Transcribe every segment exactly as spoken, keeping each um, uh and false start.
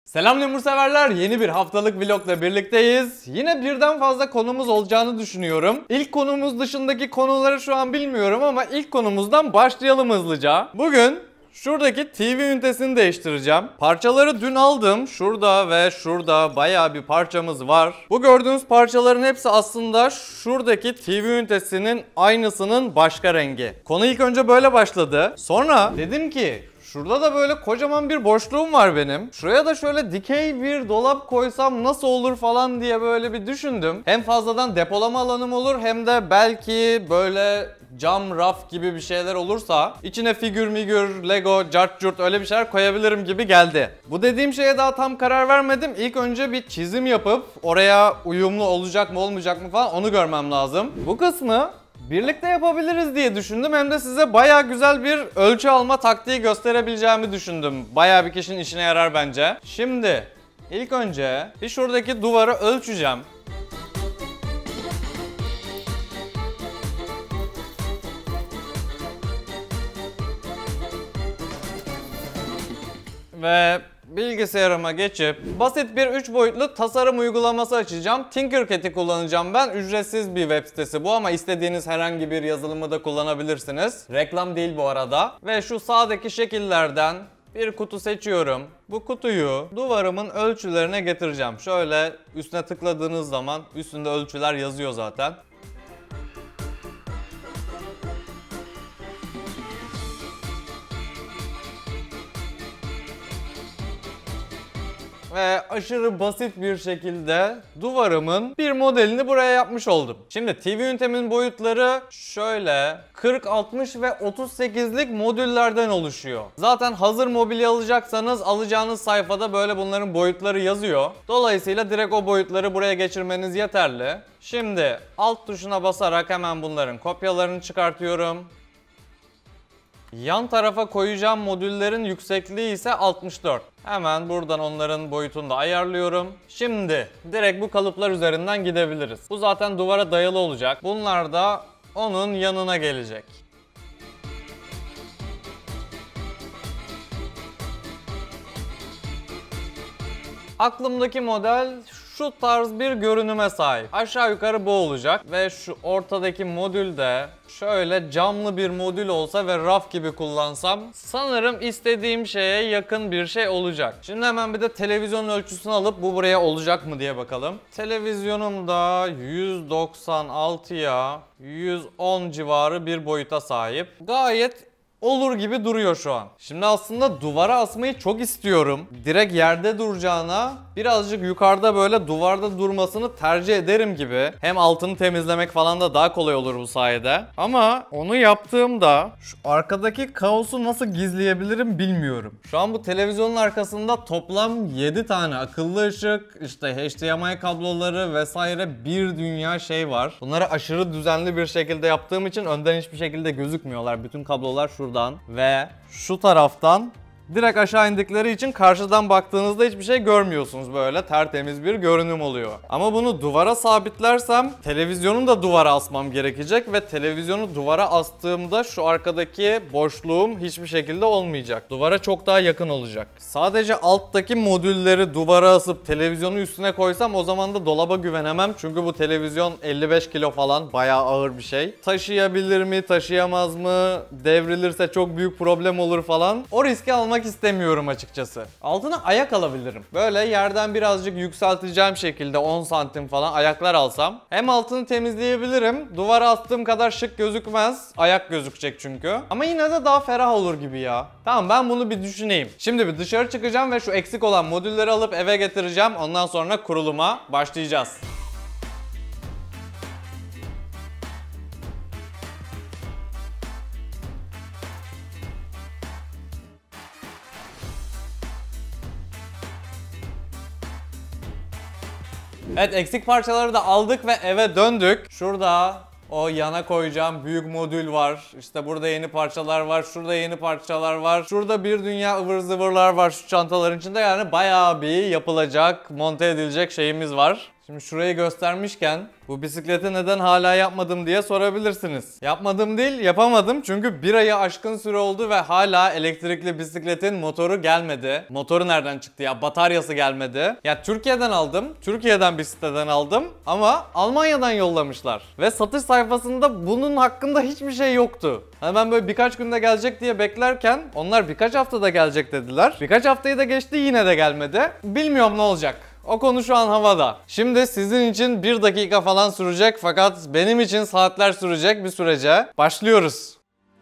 Selam lemur severler, yeni bir haftalık vlogla birlikteyiz. Yine birden fazla konumuz olacağını düşünüyorum. İlk konumuz dışındaki konuları şu an bilmiyorum ama ilk konumuzdan başlayalım hızlıca. Bugün şuradaki T V ünitesini değiştireceğim. Parçaları dün aldım. Şurada ve şurada bayağı bir parçamız var. Bu gördüğünüz parçaların hepsi aslında şuradaki T V ünitesinin aynısının başka rengi. Konu ilk önce böyle başladı. Sonra dedim ki şurada da böyle kocaman bir boşluğum var benim. Şuraya da şöyle dikey bir dolap koysam nasıl olur falan diye böyle bir düşündüm. Hem fazladan depolama alanım olur hem de belki böyle cam raf gibi bir şeyler olursa içine figür migür, Lego, cart curt öyle bir şeyler koyabilirim gibi geldi. Bu dediğim şeye daha tam karar vermedim. İlk önce bir çizim yapıp oraya uyumlu olacak mı olmayacak mı falan onu görmem lazım. Bu kısmı birlikte yapabiliriz diye düşündüm. Hem de size baya güzel bir ölçü alma taktiği gösterebileceğimi düşündüm. Baya bir kişinin işine yarar bence. Şimdi ilk önce bir şuradaki duvarı ölçeceğim. Ve bilgisayarıma geçip basit bir üç boyutlu tasarım uygulaması açacağım. Tinkercad'i kullanacağım ben. Ücretsiz bir web sitesi bu ama istediğiniz herhangi bir yazılımı da kullanabilirsiniz. Reklam değil bu arada. Ve şu sağdaki şekillerden bir kutu seçiyorum. Bu kutuyu duvarımın ölçülerine getireceğim. Şöyle üstüne tıkladığınız zaman üstünde ölçüler yazıyor zaten. Ve aşırı basit bir şekilde duvarımın bir modelini buraya yapmış oldum. Şimdi T V ünitemin boyutları şöyle kırk, altmış ve otuz sekizlik modüllerden oluşuyor. Zaten hazır mobilya alacaksanız alacağınız sayfada böyle bunların boyutları yazıyor. Dolayısıyla direkt o boyutları buraya geçirmeniz yeterli. Şimdi alt tuşuna basarak hemen bunların kopyalarını çıkartıyorum. Yan tarafa koyacağım modüllerin yüksekliği ise altmış dört. Hemen buradan onların boyutunu da ayarlıyorum. Şimdi direkt bu kalıplar üzerinden gidebiliriz. Bu zaten duvara dayalı olacak. Bunlar da onun yanına gelecek. Aklımdaki model şu tarz bir görünüme sahip. Aşağı yukarı bu olacak ve şu ortadaki modül de şöyle camlı bir modül olsa ve raf gibi kullansam sanırım istediğim şeye yakın bir şey olacak. Şimdi hemen bir de televizyon ölçüsünü alıp bu buraya olacak mı diye bakalım. Televizyonum da yüz doksan altıya yüz on civarı bir boyuta sahip. Gayet olur gibi duruyor şu an. Şimdi aslında duvara asmayı çok istiyorum. Direkt yerde duracağına birazcık yukarıda böyle duvarda durmasını tercih ederim gibi. Hem altını temizlemek falan da daha kolay olur bu sayede. Ama onu yaptığımda şu arkadaki kaosu nasıl gizleyebilirim bilmiyorum. Şu an bu televizyonun arkasında toplam yedi tane akıllı ışık, işte H D M I kabloları vesaire bir dünya şey var. Bunları aşırı düzenli bir şekilde yaptığım için önden hiçbir şekilde gözükmüyorlar. Bütün kablolar şurada. Ve şu taraftan direkt aşağı indikleri için karşıdan baktığınızda hiçbir şey görmüyorsunuz. Böyle tertemiz bir görünüm oluyor. Ama bunu duvara sabitlersem televizyonu da duvara asmam gerekecek ve televizyonu duvara astığımda şu arkadaki boşluğum hiçbir şekilde olmayacak. Duvara çok daha yakın olacak. Sadece alttaki modülleri duvara asıp televizyonu üstüne koysam o zaman da dolaba güvenemem. Çünkü bu televizyon elli beş kilo falan, bayağı ağır bir şey. Taşıyabilir mi, taşıyamaz mı? Devrilirse çok büyük problem olur falan. O riski almak istemiyorum açıkçası. Altına ayak alabilirim. Böyle yerden birazcık yükselteceğim şekilde on santim falan ayaklar alsam hem altını temizleyebilirim. Duvara astığım kadar şık gözükmez. Ayak gözükecek çünkü. Ama yine de daha ferah olur gibi ya. Tamam, ben bunu bir düşüneyim. Şimdi bir dışarı çıkacağım ve şu eksik olan modülleri alıp eve getireceğim. Ondan sonra kuruluma başlayacağız. Evet, eksik parçaları da aldık ve eve döndük. Şurada o yana koyacağım büyük modül var. İşte burada yeni parçalar var. Şurada yeni parçalar var. Şurada bir dünya ıvır zıvırlar var şu çantaların içinde. Yani bayağı bir yapılacak, monte edilecek şeyimiz var. Şimdi şurayı göstermişken bu bisikleti neden hala yapmadım diye sorabilirsiniz. Yapmadım değil, yapamadım çünkü bir ayı aşkın süre oldu ve hala elektrikli bisikletin motoru gelmedi. Motoru nereden çıktı ya? Bataryası gelmedi. Ya Türkiye'den aldım. Türkiye'den bir siteden aldım ama Almanya'dan yollamışlar. Ve satış sayfasında bunun hakkında hiçbir şey yoktu. Hani ben böyle birkaç günde gelecek diye beklerken onlar birkaç haftada gelecek dediler. Birkaç haftayı da geçti, yine de gelmedi. Bilmiyorum ne olacak. O konu şu an havada. Şimdi sizin için bir dakika falan sürecek fakat benim için saatler sürecek bir sürece başlıyoruz.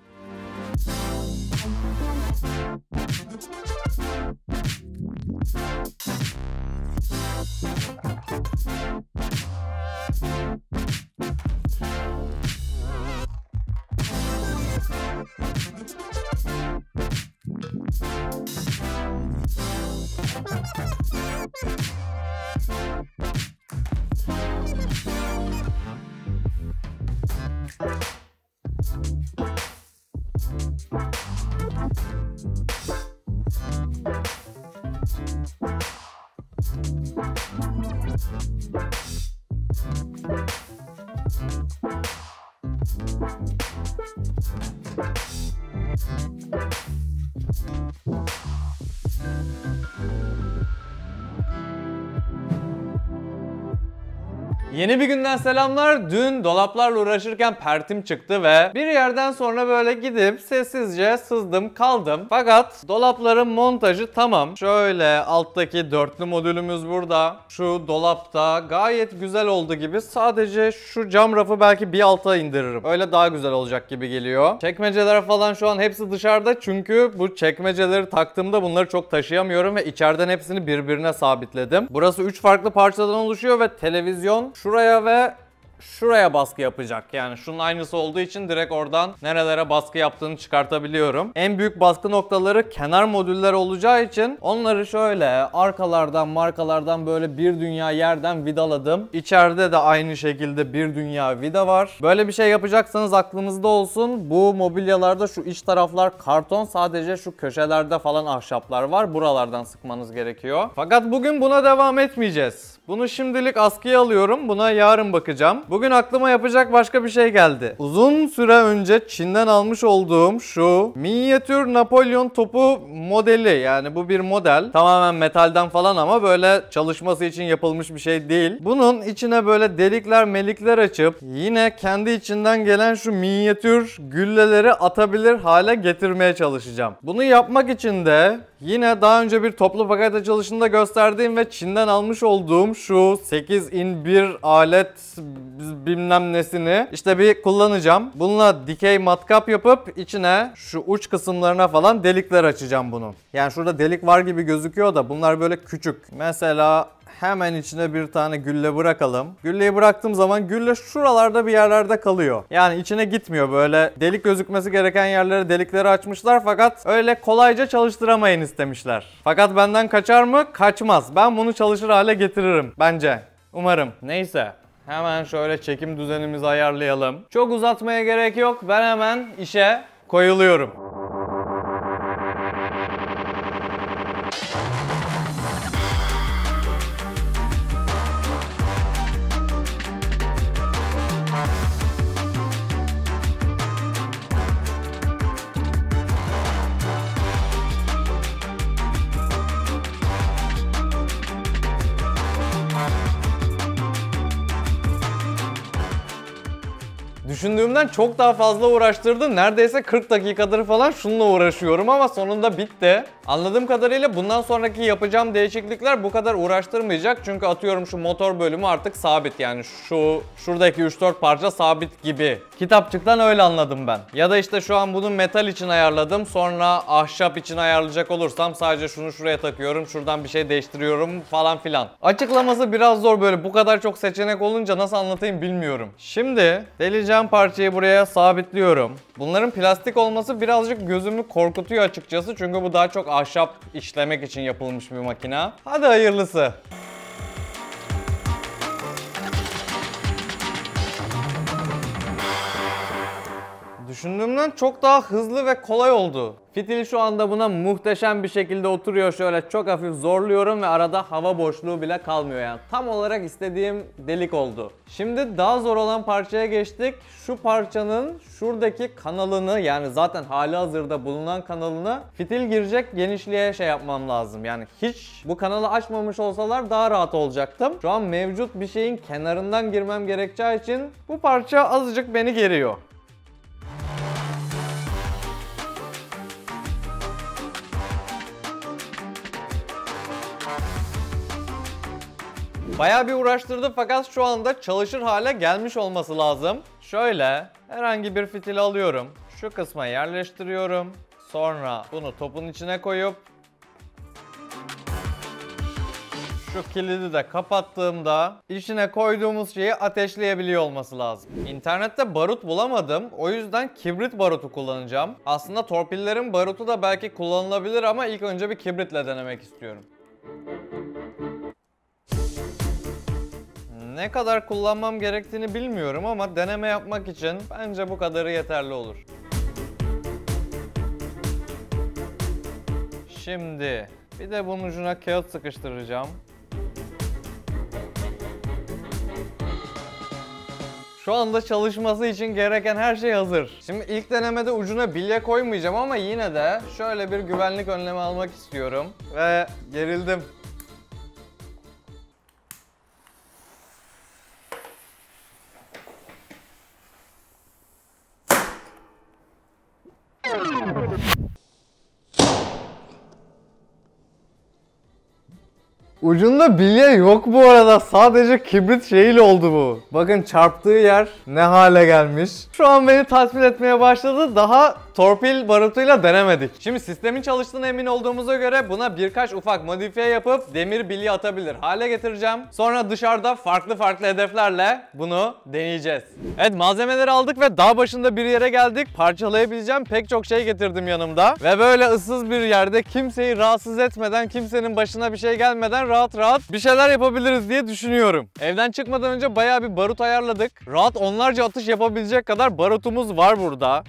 Yeni bir günden selamlar. Dün dolaplarla uğraşırken pertim çıktı ve bir yerden sonra böyle gidip sessizce sızdım kaldım. Fakat dolapların montajı tamam. Şöyle alttaki dörtlü modülümüz burada. Şu dolapta gayet güzel oldu gibi. Sadece şu cam rafı belki bir alta indiririm. Öyle daha güzel olacak gibi geliyor. Çekmeceler falan şu an hepsi dışarıda çünkü bu çekmeceleri taktığımda bunları çok taşıyamıyorum ve içeriden hepsini birbirine sabitledim. Burası üç farklı parçadan oluşuyor ve televizyon şuraya ve şuraya baskı yapacak. Yani şunun aynısı olduğu için direkt oradan nerelere baskı yaptığını çıkartabiliyorum. En büyük baskı noktaları kenar modüller olacağı için onları şöyle arkalardan markalardan böyle bir dünya yerden vidaladım. İçeride de aynı şekilde bir dünya vida var. Böyle bir şey yapacaksanız aklınızda olsun. Bu mobilyalarda şu iç taraflar karton, sadece şu köşelerde falan ahşaplar var. Buralardan sıkmanız gerekiyor. Fakat bugün buna devam etmeyeceğiz. Bunu şimdilik askıya alıyorum. Buna yarın bakacağım. Bugün aklıma yapacak başka bir şey geldi. Uzun süre önce Çin'den almış olduğum şu minyatür Napolyon topu modeli. Yani bu bir model. Tamamen metalden falan ama böyle çalışması için yapılmış bir şey değil. Bunun içine böyle delikler melikler açıp yine kendi içinden gelen şu minyatür gülleleri atabilir hale getirmeye çalışacağım. Bunu yapmak için de yine daha önce bir toplu paket açılışında gösterdiğim ve Çin'den almış olduğum şu sekiz in bir alet bilmem nesini işte bir kullanacağım. Bununla dikey matkap yapıp içine şu uç kısımlarına falan delikler açacağım bunun. Yani şurada delik var gibi gözüküyor da bunlar böyle küçük. Mesela hemen içine bir tane gülle bırakalım. Gülleyi bıraktığım zaman gülle şuralarda bir yerlerde kalıyor. Yani içine gitmiyor, böyle delik gözükmesi gereken yerlere delikleri açmışlar fakat öyle kolayca çalıştıramayın istemişler. Fakat benden kaçar mı? Kaçmaz. Ben bunu çalışır hale getiririm bence. Umarım. Neyse. Hemen şöyle çekim düzenimizi ayarlayalım. Çok uzatmaya gerek yok. Ben hemen işe koyuluyorum. Düşündüğümden çok daha fazla uğraştırdı. Neredeyse kırk dakikadır falan şununla uğraşıyorum ama sonunda bitti. Anladığım kadarıyla bundan sonraki yapacağım değişiklikler bu kadar uğraştırmayacak. Çünkü atıyorum şu motor bölümü artık sabit. Yani şu şuradaki üç dört parça sabit gibi. Kitapçıktan öyle anladım ben. Ya da işte şu an bunu metal için ayarladım. Sonra ahşap için ayarlayacak olursam sadece şunu şuraya takıyorum. Şuradan bir şey değiştiriyorum falan filan. Açıklaması biraz zor, böyle bu kadar çok seçenek olunca nasıl anlatayım bilmiyorum. Şimdi deleceğim parçayı buraya sabitliyorum. Bunların plastik olması birazcık gözümü korkutuyor açıkçası. Çünkü bu daha çok ahşap işlemek için yapılmış bir makine. Hadi hayırlısı. Düşündüğümden çok daha hızlı ve kolay oldu. Fitil şu anda buna muhteşem bir şekilde oturuyor. Şöyle çok hafif zorluyorum ve arada hava boşluğu bile kalmıyor yani. Tam olarak istediğim delik oldu. Şimdi daha zor olan parçaya geçtik. Şu parçanın şuradaki kanalını, yani zaten hali hazırda bulunan kanalını fitil girecek genişliğe şey yapmam lazım. Yani hiç bu kanalı açmamış olsalar daha rahat olacaktım. Şu an mevcut bir şeyin kenarından girmem gerekeceği için bu parça azıcık beni geriyor. Bayağı bir uğraştırdı fakat şu anda çalışır hale gelmiş olması lazım. Şöyle herhangi bir fitili alıyorum. Şu kısma yerleştiriyorum. Sonra bunu topun içine koyup şu kilidi de kapattığımda içine koyduğumuz şeyi ateşleyebiliyor olması lazım. İnternette barut bulamadım. O yüzden kibrit barutu kullanacağım. Aslında torpillerin barutu da belki kullanılabilir ama ilk önce bir kibritle denemek istiyorum. Ne kadar kullanmam gerektiğini bilmiyorum ama deneme yapmak için bence bu kadarı yeterli olur. Şimdi bir de bunun ucuna kağıt sıkıştıracağım. Şu anda çalışması için gereken her şey hazır. Şimdi ilk denemede ucuna bilye koymayacağım ama yine de şöyle bir güvenlik önlemi almak istiyorum. Ve gerildim. Ucunda bilye yok bu arada. Sadece kibrit şeyiyle oldu bu. Bakın çarptığı yer ne hale gelmiş. Şu an beni tatmin etmeye başladı. Daha torpil barutuyla denemedik. Şimdi sistemin çalıştığına emin olduğumuza göre buna birkaç ufak modifiye yapıp demir bilye atabilir hale getireceğim. Sonra dışarıda farklı farklı hedeflerle bunu deneyeceğiz. Evet, malzemeleri aldık ve dağ başında bir yere geldik. Parçalayabileceğim pek çok şey getirdim yanımda. Ve böyle ıssız bir yerde kimseyi rahatsız etmeden, kimsenin başına bir şey gelmeden rahat rahat bir şeyler yapabiliriz diye düşünüyorum. Evden çıkmadan önce bayağı bir barut ayarladık. Rahat onlarca atış yapabilecek kadar barutumuz var burada.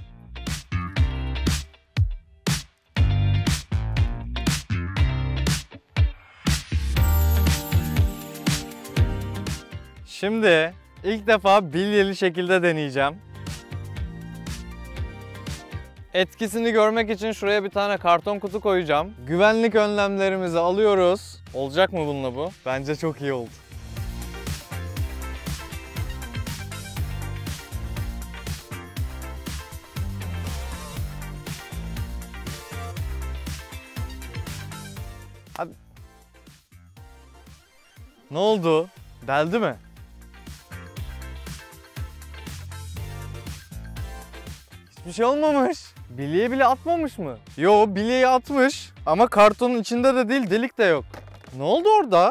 Şimdi ilk defa bilyeli şekilde deneyeceğim. Etkisini görmek için şuraya bir tane karton kutu koyacağım. Güvenlik önlemlerimizi alıyoruz. Olacak mı bununla bu? Bence çok iyi oldu. Hadi. Ne oldu? Deldi mi? Hiçbir şey olmamış. Bilyeyi bile atmamış mı? Yo, bilyeyi atmış ama kartonun içinde de değil, delik de yok. Ne oldu orada?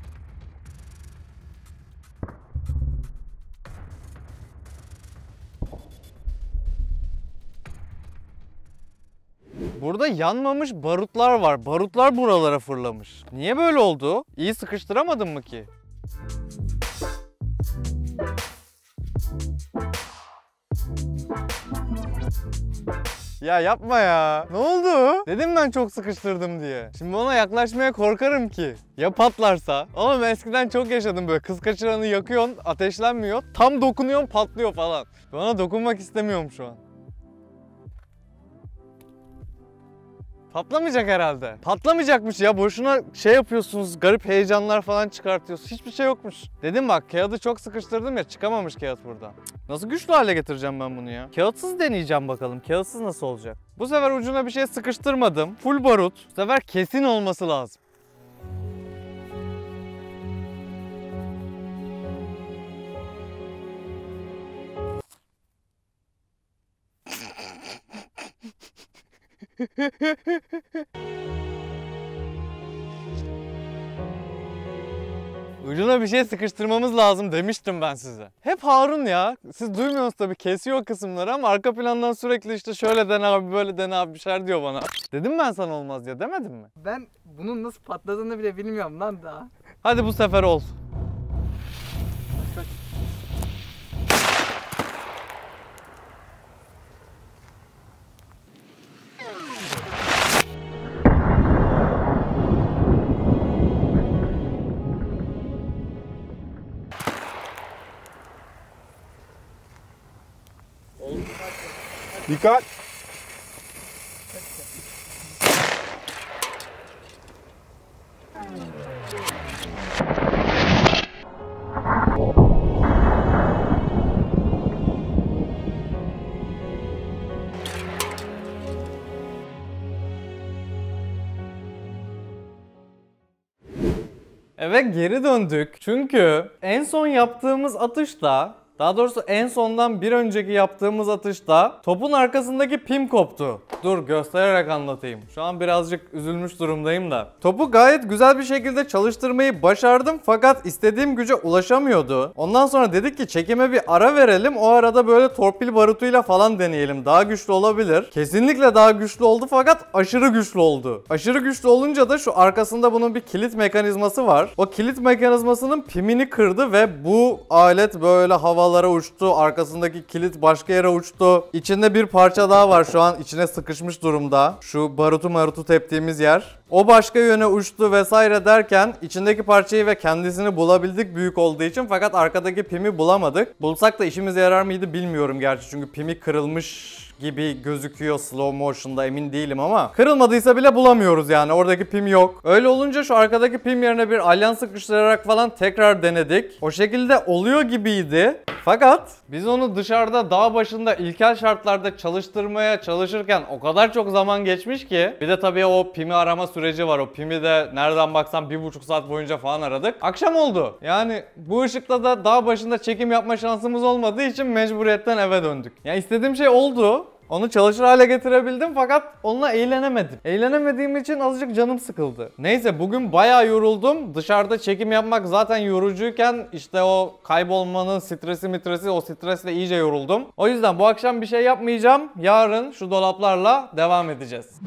Burada yanmamış barutlar var. Barutlar buralara fırlamış. Niye böyle oldu? İyi sıkıştıramadım mı ki? Ya yapma ya. Ne oldu? Dedim ben çok sıkıştırdım diye. Şimdi ona yaklaşmaya korkarım ki. Ya patlarsa? Ama ben eskiden çok yaşadım böyle. Kız kaçıranı yakıyorsun, ateşlenmiyor. Tam dokunuyorsun, patlıyor falan. Ben ona dokunmak istemiyorum şu an. Patlamayacak herhalde. Patlamayacakmış ya. Boşuna şey yapıyorsunuz. Garip heyecanlar falan çıkartıyorsunuz. Hiçbir şey yokmuş. Dedim bak, kağıdı çok sıkıştırdım ya. Çıkamamış kağıt burada. Nasıl güçlü hale getireceğim ben bunu ya? Kağıtsız deneyeceğim bakalım. Kağıtsız nasıl olacak? Bu sefer ucuna bir şey sıkıştırmadım. Full barut. Bu sefer kesin olması lazım. Ucuna bir şey sıkıştırmamız lazım demiştim ben size. Hep Harun ya. Siz duymuyorsunuz tabii, kesiyor kısımları ama arka plandan sürekli işte şöyle dene abi, böyle dene abi bir şeyler diyor bana. Dedim ben sana olmaz ya, demedim mi? Ben bunun nasıl patladığını bile bilmiyorum lan daha. Hadi bu sefer ol. Dikkat. Eve geri döndük. Çünkü en son yaptığımız atışta, daha doğrusu en sondan bir önceki yaptığımız atışta topun arkasındaki pim koptu. Dur göstererek anlatayım. Şu an birazcık üzülmüş durumdayım da. Topu gayet güzel bir şekilde çalıştırmayı başardım fakat istediğim güce ulaşamıyordu. Ondan sonra dedik ki çekime bir ara verelim. O arada böyle torpil barutuyla falan deneyelim. Daha güçlü olabilir. Kesinlikle daha güçlü oldu fakat aşırı güçlü oldu. Aşırı güçlü olunca da şu arkasında bunun bir kilit mekanizması var. O kilit mekanizmasının pimini kırdı ve bu alet böyle havalara uçtu. Arkasındaki kilit başka yere uçtu. İçinde bir parça daha var şu an içine sıkışmış durumda. Şu barutu marutu teptiğimiz yer. O başka yöne uçtu vesaire derken içindeki parçayı ve kendisini bulabildik büyük olduğu için fakat arkadaki pimi bulamadık. Bulsak da işimize yarar mıydı bilmiyorum gerçi çünkü pimi kırılmış gibi gözüküyor slow motion'da, emin değilim ama kırılmadıysa bile bulamıyoruz yani, oradaki pim yok. Öyle olunca şu arkadaki pim yerine bir alyan sıkıştırarak falan tekrar denedik. O şekilde oluyor gibiydi. Fakat biz onu dışarıda dağ başında ilkel şartlarda çalıştırmaya çalışırken o kadar çok zaman geçmiş ki, bir de tabii o pimi arama süreci var. O pimi de nereden baksan bir buçuk saat boyunca falan aradık. Akşam oldu. Yani bu ışıkta da dağ başında çekim yapma şansımız olmadığı için mecburiyetten eve döndük. Yani istediğim şey oldu. Onu çalışır hale getirebildim fakat onunla eğlenemedim. Eğlenemediğim için azıcık canım sıkıldı. Neyse bugün bayağı yoruldum. Dışarıda çekim yapmak zaten yorucuyken işte o kaybolmanın stresi mitresi, o stresle iyice yoruldum. O yüzden bu akşam bir şey yapmayacağım. Yarın şu dolaplarla devam edeceğiz.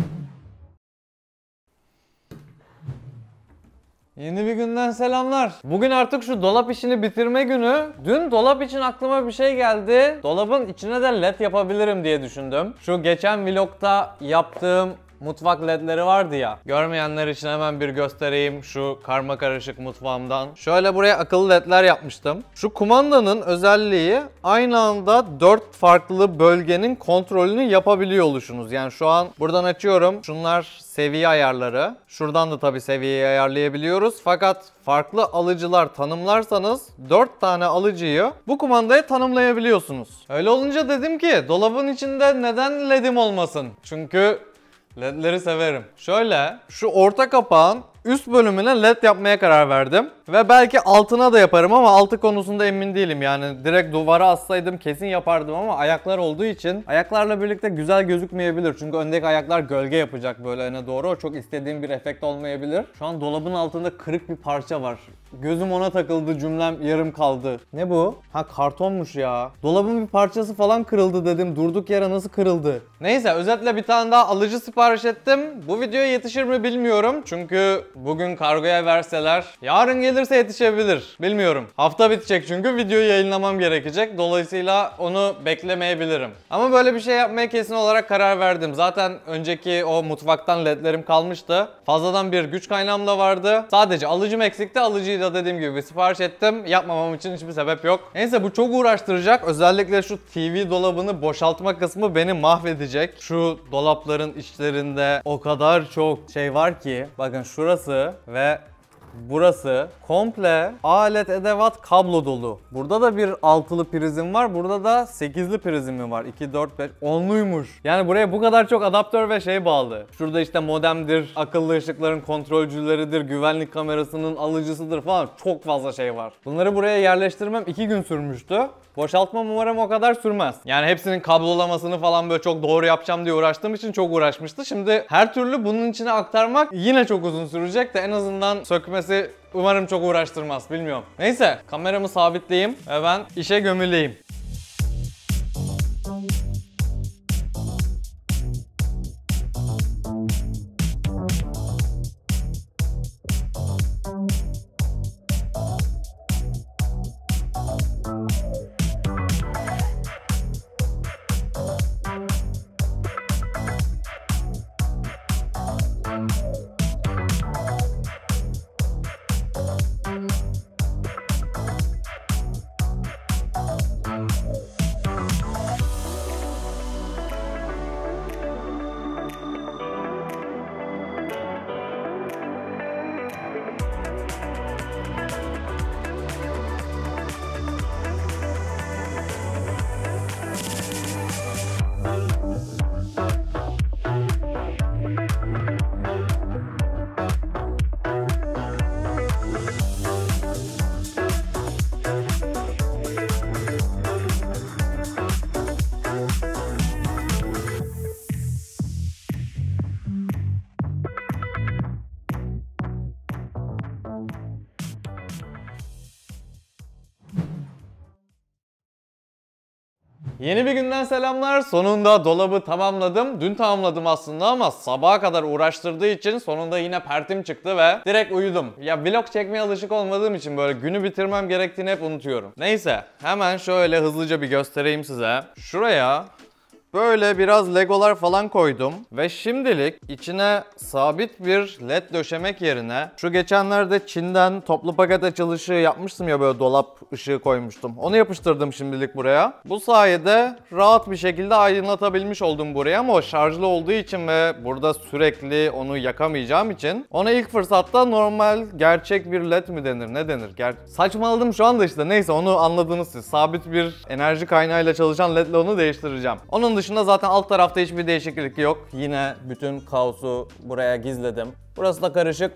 Yeni bir günden selamlar. Bugün artık şu dolap işini bitirme günü. Dün dolap için aklıma bir şey geldi. Dolabın içine de led yapabilirim diye düşündüm. Şu geçen vlogta yaptığım mutfak ledleri vardı ya. Görmeyenler için hemen bir göstereyim şu karma karışık mutfağımdan. Şöyle buraya akıllı ledler yapmıştım. Şu kumandanın özelliği aynı anda dört farklı bölgenin kontrolünü yapabiliyor oluşunuz. Yani şu an buradan açıyorum. Şunlar seviye ayarları. Şuradan da tabii seviyeyi ayarlayabiliyoruz. Fakat farklı alıcılar tanımlarsanız dört tane alıcıyı bu kumandaya tanımlayabiliyorsunuz. Öyle olunca dedim ki dolabın içinde neden ledim olmasın? Çünkü ledleri severim. Şöyle şu orta kapağın üst bölümüne led yapmaya karar verdim. Ve belki altına da yaparım ama altı konusunda emin değilim. Yani direkt duvara assaydım kesin yapardım ama ayaklar olduğu için ayaklarla birlikte güzel gözükmeyebilir. Çünkü öndeki ayaklar gölge yapacak böyle öne doğru. O çok istediğim bir efekt olmayabilir. Şu an dolabın altında kırık bir parça var. Gözüm ona takıldı, cümlem yarım kaldı. Ne bu? Ha kartonmuş ya. Dolabın bir parçası falan kırıldı dedim. Durduk yere nasıl kırıldı? Neyse özetle bir tane daha alıcı sipariş ettim. Bu videoya yetişir mi bilmiyorum. Çünkü bugün kargoya verseler yarın gelirse yetişebilir. Bilmiyorum. Hafta bitecek çünkü videoyu yayınlamam gerekecek. Dolayısıyla onu beklemeyebilirim. Ama böyle bir şey yapmaya kesin olarak karar verdim. Zaten önceki o mutfaktan ledlerim kalmıştı. Fazladan bir güç kaynağım da vardı. Sadece alıcım eksikti. Alıcıyı da dediğim gibi sipariş ettim. Yapmamam için hiçbir sebep yok. Neyse bu çok uğraştıracak. Özellikle şu T V dolabını boşaltma kısmı beni mahvedecek. Şu dolapların içlerinde o kadar çok şey var ki. Bakın şurası ve burası komple alet edevat kablo dolu. Burada da bir altılı prizim var. Burada da sekizli prizim var. iki, dört, beş, onluymuş. Yani buraya bu kadar çok adaptör ve şey bağlı. Şurada işte modemdir, akıllı ışıkların kontrolcüleridir, güvenlik kamerasının alıcısıdır falan. Çok fazla şey var. Bunları buraya yerleştirmem iki gün sürmüştü. Boşaltmam umarım o kadar sürmez. Yani hepsinin kablolamasını falan böyle çok doğru yapacağım diye uğraştığım için çok uğraşmıştı. Şimdi her türlü bunun içine aktarmak yine çok uzun sürecek de en azından sökmesi umarım çok uğraştırmaz. Bilmiyorum. Neyse kameramı sabitleyeyim ve ben işe gömüleyim. Yeni bir günden selamlar. Sonunda dolabı tamamladım. Dün tamamladım aslında ama sabaha kadar uğraştırdığı için sonunda yine pertim çıktı ve direkt uyudum. Ya vlog çekmeye alışık olmadığım için böyle günü bitirmem gerektiğini hep unutuyorum. Neyse, hemen şöyle hızlıca bir göstereyim size. Şuraya böyle biraz legolar falan koydum ve şimdilik içine sabit bir led döşemek yerine şu geçenlerde Çin'den toplu paket açılışı yapmıştım ya, böyle dolap ışığı koymuştum. Onu yapıştırdım şimdilik buraya. Bu sayede rahat bir şekilde aydınlatabilmiş oldum buraya ama o şarjlı olduğu için ve burada sürekli onu yakamayacağım için ona ilk fırsatta normal gerçek bir led mi denir, ne denir? Ger Saçmaladım şu anda işte, neyse onu anladınız siz. Sabit bir enerji kaynağıyla çalışan ledle onu değiştireceğim. Onun dışında zaten alt tarafta hiçbir değişiklik yok. Yine bütün kaosu buraya gizledim. Burası da karışık.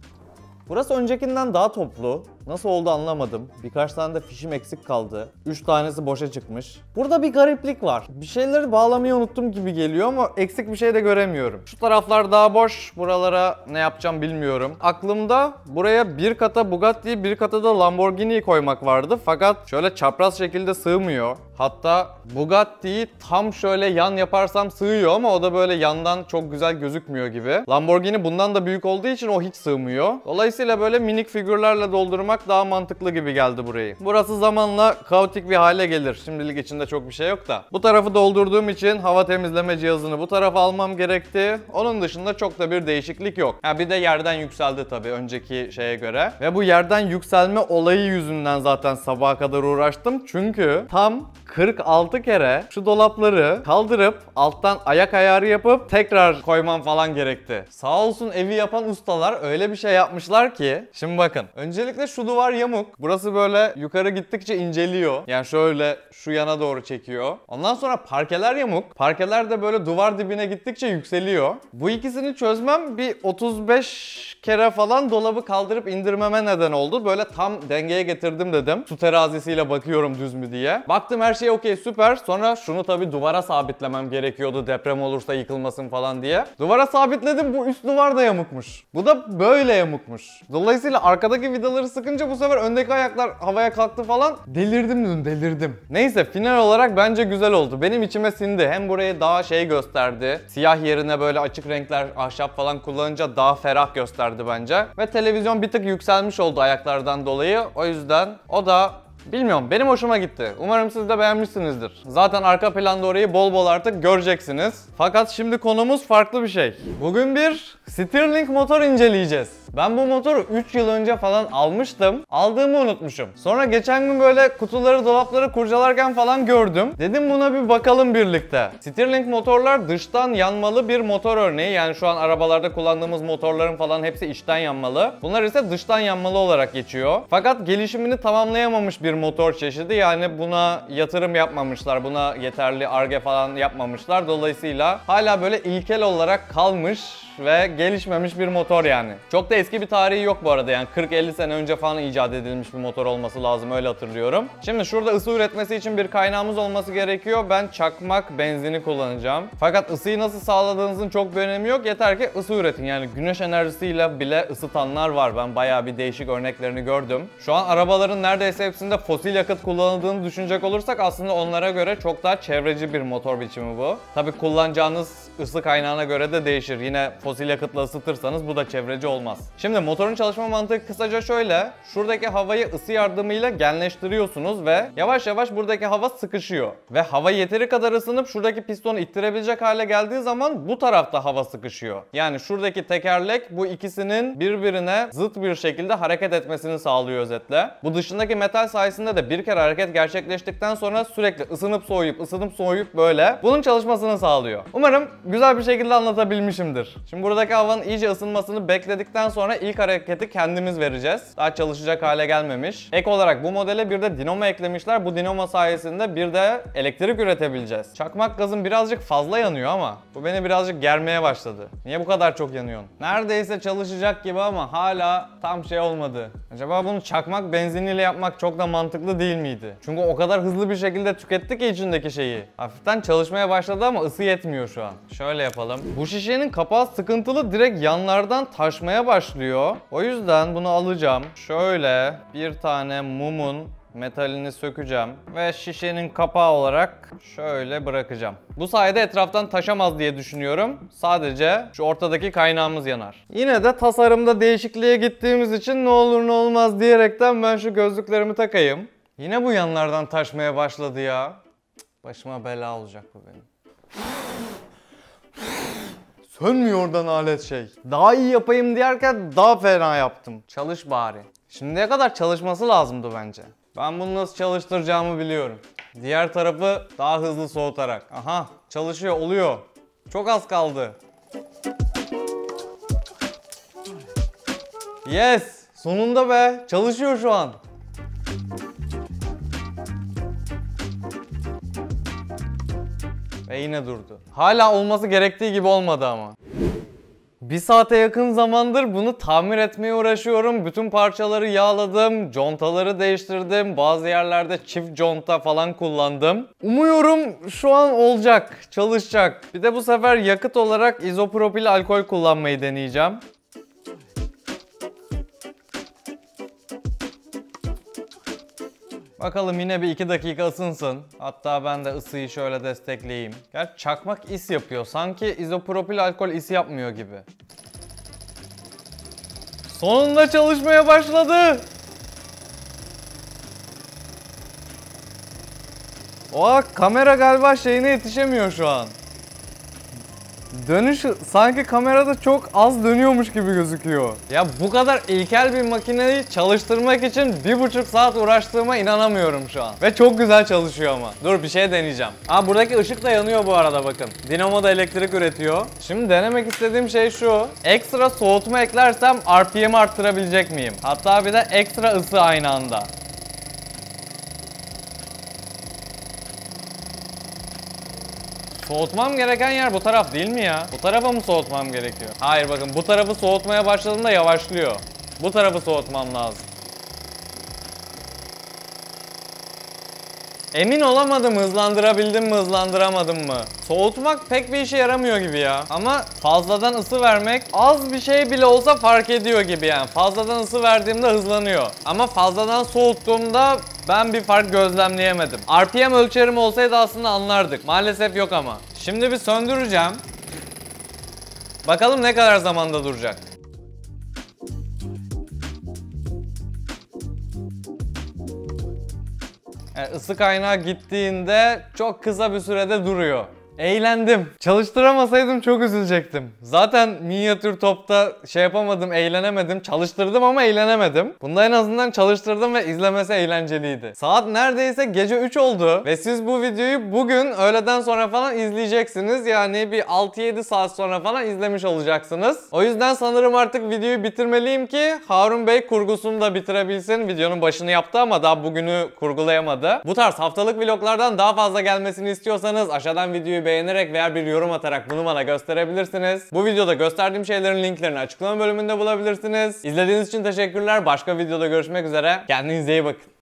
Burası öncekinden daha toplu. Nasıl oldu anlamadım. Birkaç tane de fişim eksik kaldı. üç tanesi boşa çıkmış. Burada bir gariplik var. Bir şeyleri bağlamayı unuttum gibi geliyor ama eksik bir şey de göremiyorum. Şu taraflar daha boş. Buralara ne yapacağım bilmiyorum. Aklımda buraya bir kata Bugatti'yi, bir kata da Lamborghini'yi koymak vardı. Fakat şöyle çapraz şekilde sığmıyor. Hatta Bugatti'yi tam şöyle yan yaparsam sığıyor ama o da böyle yandan çok güzel gözükmüyor gibi. Lamborghini bundan da büyük olduğu için o hiç sığmıyor. Dolayısıyla böyle minik figürlerle doldurmak daha mantıklı gibi geldi burayı. Burası zamanla kaotik bir hale gelir. Şimdilik içinde çok bir şey yok da. Bu tarafı doldurduğum için hava temizleme cihazını bu tarafa almam gerekti. Onun dışında çok da bir değişiklik yok. Ha bir de yerden yükseldi tabii önceki şeye göre. Ve bu yerden yükselme olayı yüzünden zaten sabaha kadar uğraştım. Çünkü tam kırk altı kere şu dolapları kaldırıp alttan ayak ayarı yapıp tekrar koymam falan gerekti. Sağ olsun evi yapan ustalar öyle bir şey yapmışlar ki. Şimdi bakın. Öncelikle şu duvar yamuk. Burası böyle yukarı gittikçe inceliyor. Yani şöyle şu yana doğru çekiyor. Ondan sonra parkeler yamuk. Parkeler de böyle duvar dibine gittikçe yükseliyor. Bu ikisini çözmem bir otuz beş kere falan dolabı kaldırıp indirmeme neden oldu. Böyle tam dengeye getirdim dedim. Su terazisiyle bakıyorum düz mü diye. Baktım her şey okey, süper. Sonra şunu tabii duvara sabitlemem gerekiyordu deprem olursa yıkılmasın falan diye. Duvara sabitledim, bu üst duvar da yamukmuş. Bu da böyle yamukmuş. Dolayısıyla arkadaki vidaları sıkınca bu sefer öndeki ayaklar havaya kalktı falan. Delirdim dün, delirdim. Neyse, final olarak bence güzel oldu. Benim içime sindi. Hem burayı daha şey gösterdi. Siyah yerine böyle açık renkler, ahşap falan kullanınca daha ferah gösterdi bence. Ve televizyon bir tık yükselmiş oldu ayaklardan dolayı. O yüzden o da bilmiyorum, benim hoşuma gitti. Umarım siz de beğenmişsinizdir. Zaten arka planda orayı bol bol artık göreceksiniz. Fakat şimdi konumuz farklı bir şey. Bugün bir Stirling motor inceleyeceğiz. Ben bu motoru üç yıl önce falan almıştım. Aldığımı unutmuşum. Sonra geçen gün böyle kutuları, dolapları kurcalarken falan gördüm. Dedim buna bir bakalım birlikte. Stirling motorlar dıştan yanmalı bir motor örneği. Yani şu an arabalarda kullandığımız motorların falan hepsi içten yanmalı. Bunlar ise dıştan yanmalı olarak geçiyor. Fakat gelişimini tamamlayamamış bir motor çeşidi. Yani buna yatırım yapmamışlar. Buna yeterli Ar-Ge falan yapmamışlar. Dolayısıyla hala böyle ilkel olarak kalmış ve gelişmemiş bir motor yani. Çok da eski bir tarihi yok bu arada, yani kırk elli sene önce falan icat edilmiş bir motor olması lazım, öyle hatırlıyorum. Şimdi şurada ısı üretmesi için bir kaynağımız olması gerekiyor. Ben çakmak benzini kullanacağım. Fakat ısıyı nasıl sağladığınızın çok bir önemi yok. Yeter ki ısı üretin. Yani güneş enerjisiyle bile ısıtanlar var. Ben bayağı bir değişik örneklerini gördüm. Şu an arabaların neredeyse hepsinde fosil yakıt kullanıldığını düşünecek olursak aslında onlara göre çok daha çevreci bir motor biçimi bu. Tabii kullanacağınız ısı kaynağına göre de değişir. Yine fosil yakıtla ısıtırsanız bu da çevreci olmaz. Şimdi motorun çalışma mantığı kısaca şöyle. Şuradaki havayı ısı yardımıyla genleştiriyorsunuz ve yavaş yavaş buradaki hava sıkışıyor. Ve hava yeteri kadar ısınıp şuradaki pistonu ittirebilecek hale geldiği zaman bu tarafta hava sıkışıyor. Yani şuradaki tekerlek bu ikisinin birbirine zıt bir şekilde hareket etmesini sağlıyor özetle. Bu dışındaki metal sayesinde de bir kere hareket gerçekleştikten sonra sürekli ısınıp soğuyup ısınıp soğuyup böyle bunun çalışmasını sağlıyor. Umarım güzel bir şekilde anlatabilmişimdir. Şimdi buradaki havanın iyice ısınmasını bekledikten sonra ilk hareketi kendimiz vereceğiz. Daha çalışacak hale gelmemiş. Ek olarak bu modele bir de dinamo eklemişler. Bu dinamo sayesinde bir de elektrik üretebileceğiz. Çakmak gazım birazcık fazla yanıyor ama bu beni birazcık germeye başladı. Niye bu kadar çok yanıyorsun? Neredeyse çalışacak gibi ama hala tam şey olmadı. Acaba bunu çakmak benziniyle yapmak çok da mantıklı değil miydi? Çünkü o kadar hızlı bir şekilde tüketti ki içindeki şeyi. Hafiften çalışmaya başladı ama ısı yetmiyor şu an. Şöyle yapalım. Bu şişenin kapağı sıkıntılı, direkt yanlardan taşmaya başlıyor. O yüzden bunu alacağım. Şöyle bir tane mumun metalini sökeceğim ve şişenin kapağı olarak şöyle bırakacağım. Bu sayede etraftan taşamaz diye düşünüyorum. Sadece şu ortadaki kaynağımız yanar. Yine de tasarımda değişikliğe gittiğimiz için ne olur ne olmaz diyerekten ben şu gözlüklerimi takayım. Yine bu yanlardan taşmaya başladı ya. Başıma bela olacak bu benim. Sönmüyor oradan alet şey. Daha iyi yapayım diyerken daha fena yaptım. Çalış bari. Şimdiye kadar çalışması lazımdı bence. Ben bunu nasıl çalıştıracağımı biliyorum. Diğer tarafı daha hızlı soğutarak. Aha, çalışıyor, oluyor. Çok az kaldı. Yes! Sonunda be! Çalışıyor şu an. Ve yine durdu. Hala olması gerektiği gibi olmadı ama. Bir saate yakın zamandır bunu tamir etmeye uğraşıyorum. Bütün parçaları yağladım, contaları değiştirdim. Bazı yerlerde çift conta falan kullandım. Umuyorum şu an olacak, çalışacak. Bir de bu sefer yakıt olarak izopropil alkol kullanmayı deneyeceğim. Bakalım yine bir iki dakika ısınsın. Hatta ben de ısıyı şöyle destekleyeyim. Gerçi çakmak is yapıyor. Sanki izopropil alkol is yapmıyor gibi. Sonunda çalışmaya başladı. Oha, kamera galiba şeyine yetişemiyor şu an. Dönüş sanki kamerada çok az dönüyormuş gibi gözüküyor. Ya bu kadar ilkel bir makineyi çalıştırmak için bir buçuk saat uğraştığıma inanamıyorum şu an. Ve çok güzel çalışıyor ama. Dur bir şey deneyeceğim. Aa, buradaki ışık da yanıyor bu arada, bakın. Dinamo da elektrik üretiyor. Şimdi denemek istediğim şey şu. Ekstra soğutma eklersem R P M'i arttırabilecek miyim? Hatta bir de ekstra ısı aynı anda. Soğutmam gereken yer bu taraf değil mi ya? Bu tarafa mı soğutmam gerekiyor? Hayır, bakın bu tarafı soğutmaya başladığında yavaşlıyor. Bu tarafı soğutmam lazım. Emin olamadım, hızlandırabildim mi, hızlandıramadım mı? Soğutmak pek bir işe yaramıyor gibi ya. Ama fazladan ısı vermek az bir şey bile olsa fark ediyor gibi yani. Fazladan ısı verdiğimde hızlanıyor. Ama fazladan soğuttuğumda ben bir fark gözlemleyemedim. R P M ölçerim olsaydı aslında anlardık. Maalesef yok ama. Şimdi bir söndüreceğim. Bakalım ne kadar zamanda duracak. Yani ısı kaynağı gittiğinde çok kısa bir sürede duruyor. Eğlendim. Çalıştıramasaydım çok üzülecektim. Zaten minyatür topta şey yapamadım, eğlenemedim. Çalıştırdım ama eğlenemedim. Bunda en azından çalıştırdım ve izlemesi eğlenceliydi. Saat neredeyse gece üç oldu ve siz bu videoyu bugün öğleden sonra falan izleyeceksiniz. Yani bir altı yedi saat sonra falan izlemiş olacaksınız. O yüzden sanırım artık videoyu bitirmeliyim ki Harun Bey kurgusunu da bitirebilsin. Videonun başını yaptı ama daha bugünü kurgulayamadı. Bu tarz haftalık vloglardan daha fazla gelmesini istiyorsanız aşağıdan videoyu beğenerek veya bir yorum atarak bunu bana gösterebilirsiniz. Bu videoda gösterdiğim şeylerin linklerini açıklama bölümünde bulabilirsiniz. İzlediğiniz için teşekkürler. Başka videoda görüşmek üzere. Kendinize iyi bakın.